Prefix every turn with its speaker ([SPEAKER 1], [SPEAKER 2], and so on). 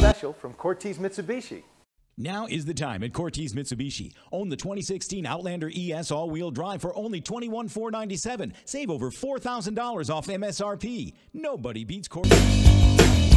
[SPEAKER 1] special from Cortese Mitsubishi.
[SPEAKER 2] Now is the time at Cortese Mitsubishi. Own the 2016 Outlander ES all-wheel drive for only $21,497. Save over $4,000 off MSRP. Nobody beats Cortese.